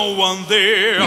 no one there.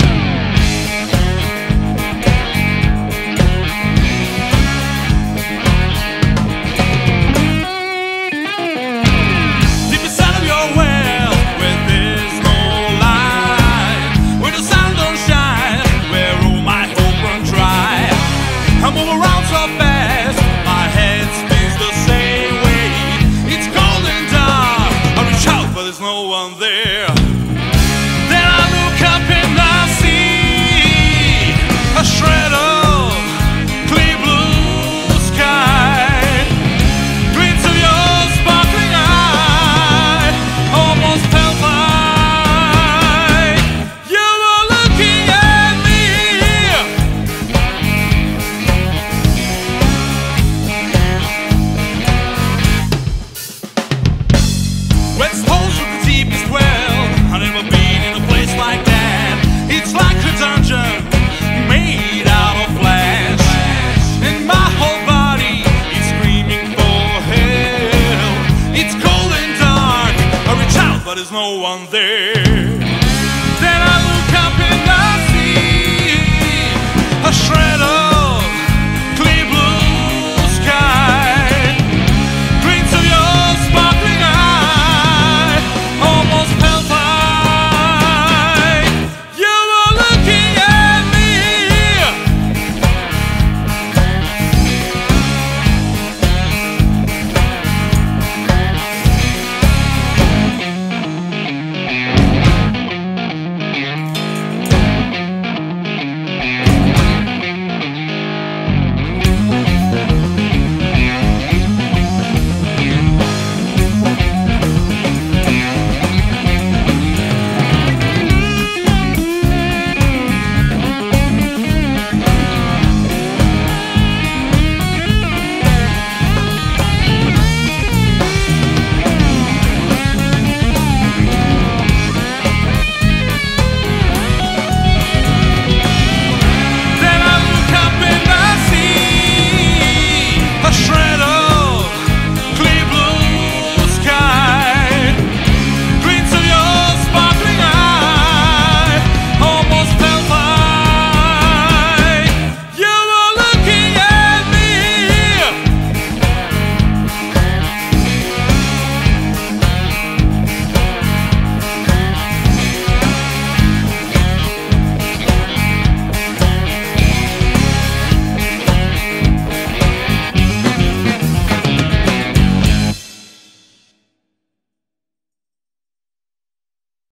Deep inside of your well, where there's no light, where the sun don't shine, where all my hope run dry. I move around so fast, my head spins the same way. It's cold and dark, I reach out but there's no one there. Then I look up and I see a shred of clear blue sky. Glints of your sparkling eye almost felt like you were looking at me. When stones from the deepest well, I've never been in a place like that. It's like a dungeon made out of flesh, and my whole body is screaming for help. It's cold and dark, I reach out but there's no one there.